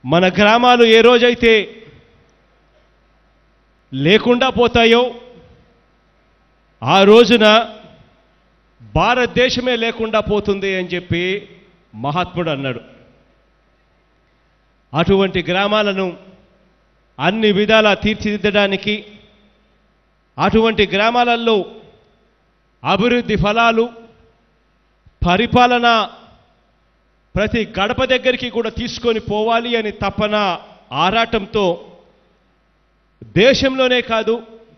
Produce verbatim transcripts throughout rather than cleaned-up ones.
మన గ్రామాలు ఏ రోజైతే లేకుండా పోతాయో ఆ రోజున భారతదేశమే లేకుండా పోతుంది అని చెప్పి మహాత్ముడు అన్నాడు. అటువంటి గ్రామాలను అన్ని విధాలా తీర్చిదిద్దడానికి, అటువంటి గ్రామాలలో అభివృద్ధి ఫలాలు, పరిపాలన ప్రతి గడప దగ్గరికి కూడా తీసుకొని పోవాలి అని తపన, ఆరాటంతో దేశంలోనే కాదు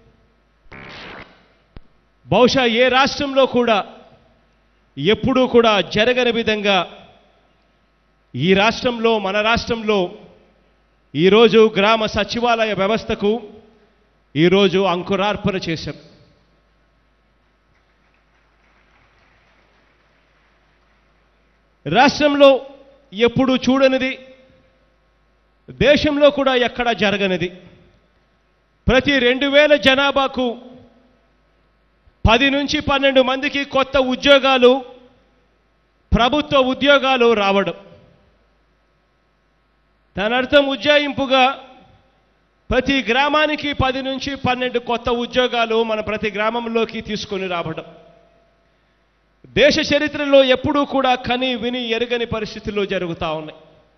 బహుశా ఏ రాష్ట్రంలో కూడా ఎప్పుడూ కూడా జరగని విధంగా ఈ రాష్ట్రంలో, మన రాష్ట్రంలో ఈరోజు గ్రామ సచివాలయ వ్యవస్థకు ఈరోజు అంకురార్పణ చేశాం. రాష్ట్రంలో ఎప్పుడు చూడనిది, దేశంలో కూడా ఎక్కడా జరగనిది, ప్రతి రెండు వేల జనాభాకు పది నుంచి పన్నెండు మందికి కొత్త ఉద్యోగాలు, ప్రభుత్వ ఉద్యోగాలు రావడం. దాని అర్థం ఉజ్జాయింపుగా ప్రతి గ్రామానికి పది నుంచి పన్నెండు కొత్త ఉద్యోగాలు మన ప్రతి గ్రామంలోకి తీసుకొని రావడం. దేశ చరిత్రలో ఎప్పుడూ కూడా కని విని ఎరగని పరిస్థితుల్లో జరుగుతూ ఉన్నాయి.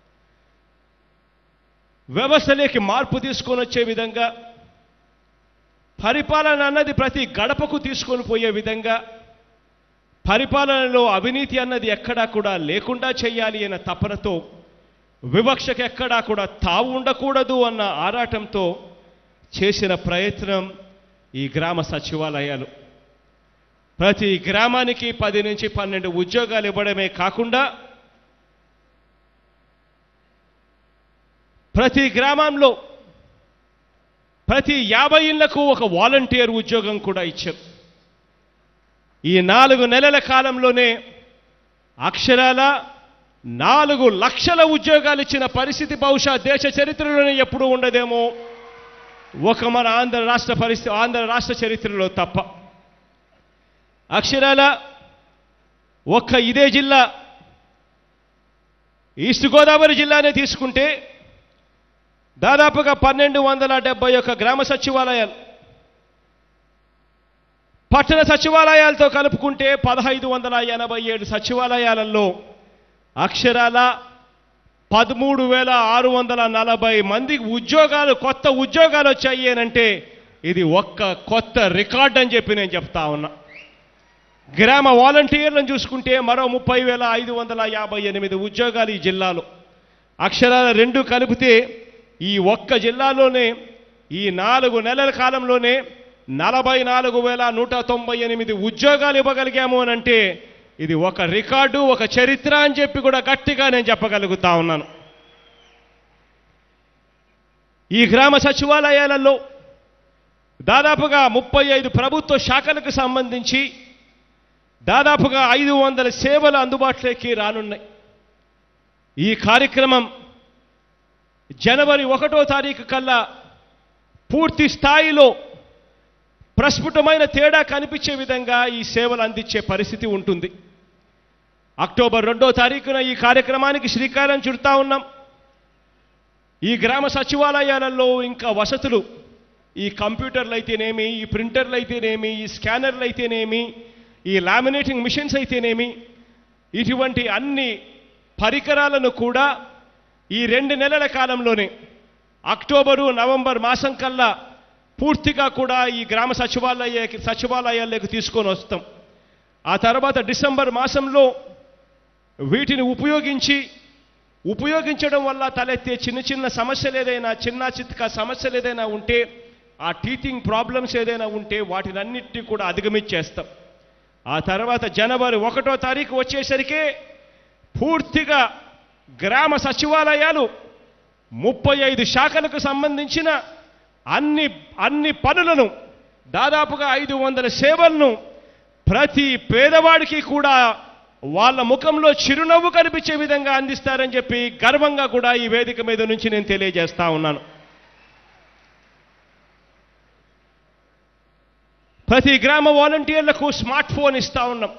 వ్యవస్థలోకి మార్పు తీసుకొని వచ్చే విధంగా, పరిపాలన అన్నది ప్రతి గడపకు తీసుకొని పోయే విధంగా, పరిపాలనలో అవినీతి అన్నది ఎక్కడా కూడా లేకుండా చేయాలి అన్న తపనతో, వివక్షకు ఎక్కడా కూడా తావు ఉండకూడదు అన్న ఆరాటంతో చేసిన ప్రయత్నం ఈ గ్రామ సచివాలయాలు. ప్రతి గ్రామానికి పది నుంచి పన్నెండు ఉద్యోగాలు ఇవ్వడమే కాకుండా ప్రతి గ్రామంలో ప్రతి యాభై ఇళ్లకు ఒక వాలంటీర్ ఉద్యోగం కూడా ఇచ్చాం. ఈ నాలుగు నెలల కాలంలోనే అక్షరాల నాలుగు లక్షల ఉద్యోగాలు ఇచ్చిన పరిస్థితి బహుశా దేశ చరిత్రలోనే ఎప్పుడూ ఉండదేమో, ఒక మన ఆంధ్ర రాష్ట్ర పరిస్థితి ఆంధ్ర రాష్ట్ర చరిత్రలో తప్ప. అక్షరాల ఒక్క ఇదే జిల్లా, ఈస్ట్ గోదావరి జిల్లానే తీసుకుంటే దాదాపుగా పన్నెండు వందల డెబ్బై ఒక్క గ్రామ సచివాలయాలు, పట్టణ సచివాలయాలతో కలుపుకుంటే పదహైదు వందల ఎనభై ఏడు సచివాలయాలలో అక్షరాల పదమూడు వేల ఆరు వందల నలభై మంది ఉద్యోగాలు, కొత్త ఉద్యోగాలు వచ్చాయి అనంటే ఇది ఒక్క కొత్త రికార్డ్ అని చెప్పి నేను చెప్తా ఉన్నా. గ్రామ వాలంటీర్లను చూసుకుంటే మరో ముప్పై వేల ఐదు వందల యాభై ఎనిమిది ఉద్యోగాలు ఈ జిల్లాలో. అక్షరాల రెండు కలిపితే ఈ ఒక్క జిల్లాలోనే ఈ నాలుగు నెలల కాలంలోనే నలభై నాలుగు వేల నూట తొంభై ఎనిమిది ఉద్యోగాలు ఇవ్వగలిగాము అని అంటే ఇది ఒక రికార్డు, ఒక చరిత్ర అని చెప్పి కూడా గట్టిగా నేను చెప్పగలుగుతా ఉన్నాను. ఈ గ్రామ సచివాలయాలలో దాదాపుగా ముప్పై ఐదు ప్రభుత్వ శాఖలకు సంబంధించి దాదాపుగా ఐదు వందల సేవలు అందుబాటులోకి రానున్నాయి. ఈ కార్యక్రమం జనవరి ఒకటో తారీఖు కల్లా పూర్తి స్థాయిలో ప్రస్ఫుటమైన తేడా కనిపించే విధంగా ఈ సేవలు అందించే పరిస్థితి ఉంటుంది. అక్టోబర్ రెండో తారీఖున ఈ కార్యక్రమానికి శ్రీకారం చుడతా ఉన్నాం. ఈ గ్రామ సచివాలయాలలో ఇంకా వసతులు, ఈ కంప్యూటర్లు అయితేనేమి, ఈ ప్రింటర్లు అయితేనేమి, ఈ స్కానర్లు అయితేనేమి, ఈ లామినేటింగ్ మిషన్స్ అయితేనేమి, ఇటువంటి అన్ని పరికరాలను కూడా ఈ రెండు నెలల కాలంలోనే అక్టోబరు నవంబర్ మాసం కల్లా పూర్తిగా కూడా ఈ గ్రామ సచివాలయ సచివాలయాలకు తీసుకొని వస్తాం. ఆ తర్వాత డిసెంబర్ మాసంలో వీటిని ఉపయోగించి ఉపయోగించడం వల్ల తలెత్తే చిన్న చిన్న సమస్యలు ఏదైనా, చిన్న చిత్క సమస్యలు ఏదైనా ఉంటే, ఆ టీచింగ్ ప్రాబ్లమ్స్ ఏదైనా ఉంటే వాటినన్నిటినీ కూడా అధిగమించేస్తాం. ఆ తర్వాత జనవరి ఒకటో తారీఖు వచ్చేసరికి పూర్తిగా గ్రామ సచివాలయాలు ముప్పై ఐదు శాఖలకు సంబంధించిన అన్ని అన్ని పనులను, దాదాపుగా ఐదు వందల సేవలను ప్రతి పేదవాడికి కూడా వాళ్ళ ముఖంలో చిరునవ్వు కనిపించే విధంగా అందిస్తారని చెప్పి గర్వంగా కూడా ఈ వేదిక మీద నుంచి నేను తెలియజేస్తా ఉన్నాను. ప్రతి గ్రామ వాలంటీర్లకు స్మార్ట్ ఫోన్ ఇస్తా ఉన్నాం.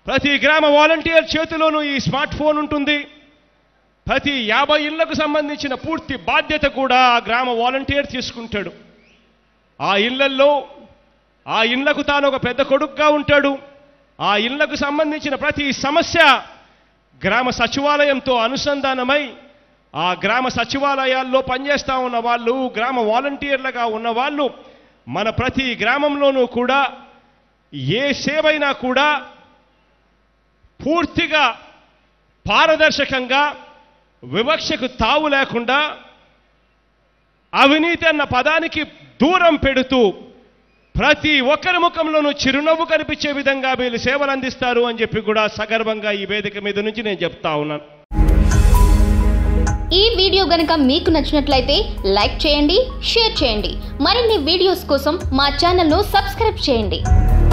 ప్రతి గ్రామ వాలంటీర్ చేతిలోనూ ఈ స్మార్ట్ ఫోన్ ఉంటుంది. ప్రతి యాభై ఇళ్లకు సంబంధించిన పూర్తి బాధ్యత కూడా ఆ గ్రామ వాలంటీర్ తీసుకుంటాడు. ఆ ఇళ్లల్లో ఆ ఇళ్లకు తాను ఒక పెద్ద కొడుకుగా ఉంటాడు. ఆ ఇళ్లకు సంబంధించిన ప్రతి సమస్య గ్రామ సచివాలయంతో అనుసంధానమై ఆ గ్రామ సచివాలయాల్లో పనిచేస్తూ ఉన్న వాళ్ళు, గ్రామ వాలంటీర్లుగా ఉన్న వాళ్ళు మన ప్రతి గ్రామంలోనూ కూడా ఏ సేవైనా కూడా పూర్తిగా పారదర్శకంగా, వివక్షకు తావు లేకుండా, అవినీతి అన్న పదానికి దూరం పెడుతూ ప్రతి ఒక్కరి ముఖంలోనూ చిరునవ్వు కనిపించే విధంగా వీళ్ళు సేవలు అందిస్తారు అని చెప్పి కూడా సగర్వంగా ఈ వేదిక మీద నుంచి నేను చెప్తా ఉన్నాను. ఈ వీడియో గనుక మీకు నచ్చినట్లయితే లైక్ చేయండి, షేర్ చేయండి. మరిన్ని వీడియోస్ కోసం మా ఛానల్ను సబ్స్క్రైబ్ చేయండి.